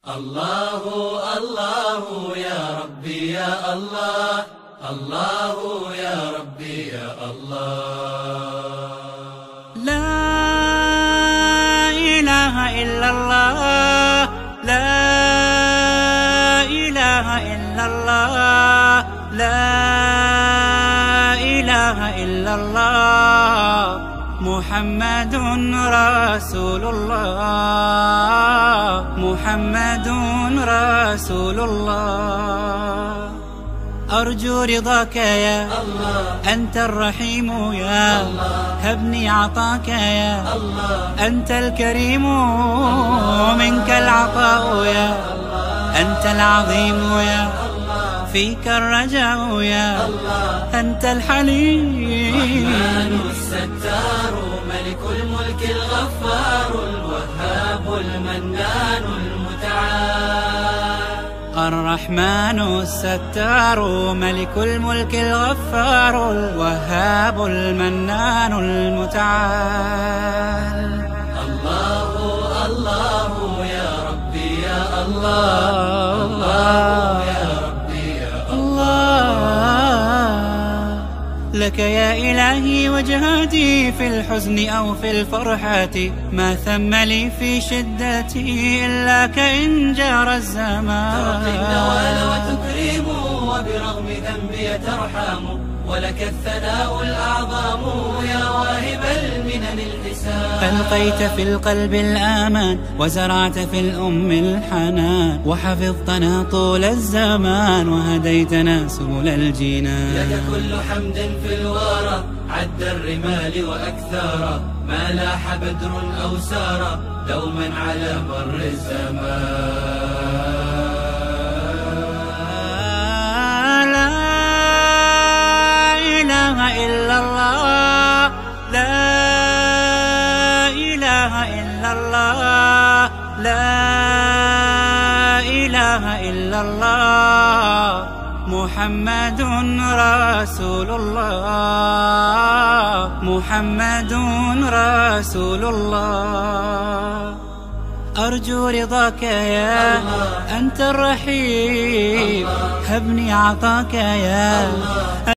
الله الله يا ربي يا الله، الله يا ربي يا الله. لا إله إلا الله، لا إله إلا الله، لا إله إلا الله، محمد رسول الله، محمد رسول الله. أرجو رضاك يا الله، أنت الرحيم يا الله، هبني عطاك يا الله، أنت الكريم منك العطاء يا الله، أنت العظيم يا الله، فيك الرجاء يا الله. أنت الحليم الرحمن الستار ملك الملك الغفار الوهاب المنان المتعال. الرحمن الستار ملك الملك الغفار الوهاب المنان المتعال. الله الله يا ربي يا الله، الله يا ربي يا الله. لك يا إلهي وجهاتي في الحزن أو في الفرحة، ما ثم لي في شدتي إلا إن جار الزمان. ترقي النوال وتكرم وبرغم ذنبي ترحم، ولك الثناء الأعظم يا واهب المنن الحسان. ألقيت في القلب الآمان وزرعت في الأم الحنان، وحفظتنا طول الزمان وهديتنا سبل الجنان. لك كل حمد في الورى عد الرمال وأكثارا، ما لاح بدر أو سارا دوما على مر الزمان. لا إله إلا الله، لا إله إلا الله، لا إله إلا الله، محمد رسول الله، محمد رسول الله. أرجو رضاك يا أنت الرحيم، هبني عطاك يا